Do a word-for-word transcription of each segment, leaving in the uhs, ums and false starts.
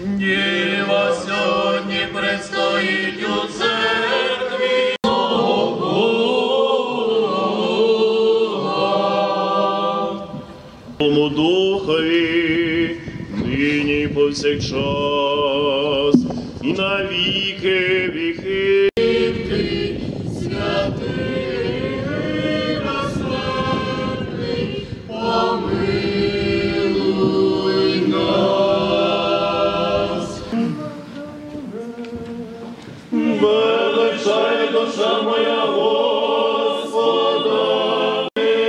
Діва сьогодні предстоїть у церкві. Тому Духові, нині повсякчас, і на віки віки. Святий, безсмертний, помилуй нас. Величає душа моя Господа,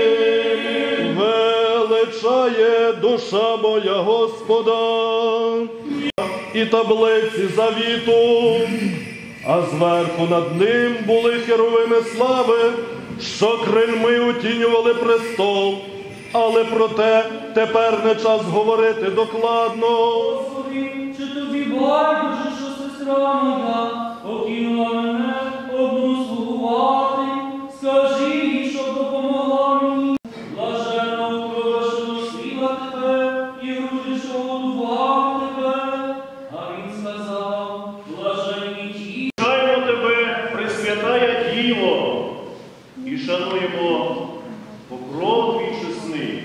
величає душа моя Господа, і таблиці завіту, а зверху над ним були херовими слави, що крильми утінювали престол. Але проте тепер не час говорити докладно. Господи, чи тобі байдуже, що сестра моя покинула мене одну слугувати? Скажи їй, щоб допомогла мені. Блаженна утроба, що носила тебе, і груди, що годував тебе. А він сказав, блаженні ті. Шануємо тебе, Пресвятая Діво, і шануємо покров твій чесний.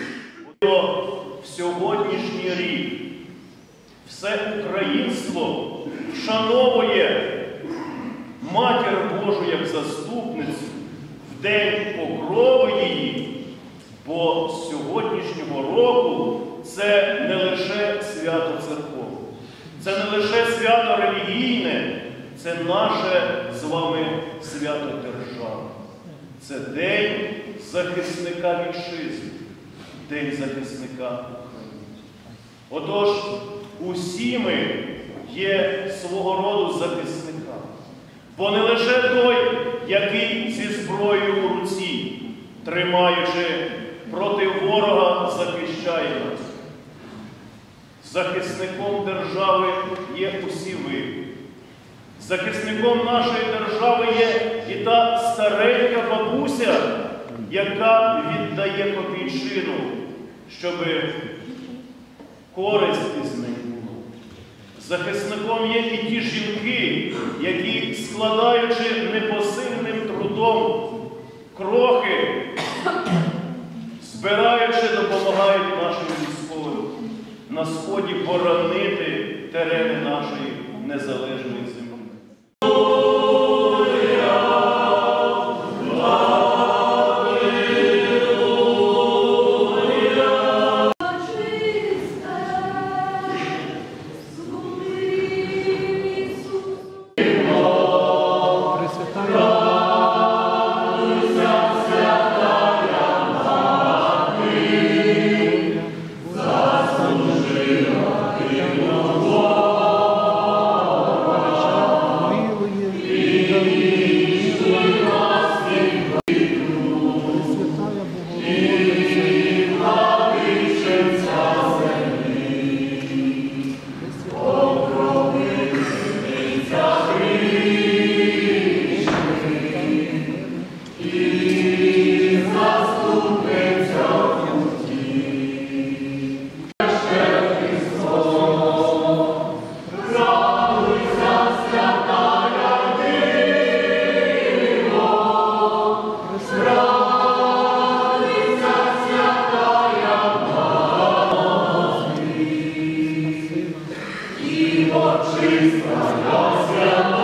В сьогоднішній рік все українство вшановує Матір Божу як заступницю в день покрови її, бо з сьогоднішнього року це не лише свято церковне, це не лише свято релігійне, це наше з вами свято держави. Це День захисника вітчизни, День захисника України. Отож, усі ми є свого роду захисниками. Бо не лише той, який зі зброєю у руці, тримаючи проти ворога, захищає нас. Захисником держави є усі ви. Захисником нашої держави є і та старенька бабуся, яка віддає копійчину, щоб користь із неї була. Захисником є і ті жінки, які, складаючи непосильним трудом крохи, збираючи, допомагають нашим військовим на сході боронити терени нашої незалежної землі. Чиста,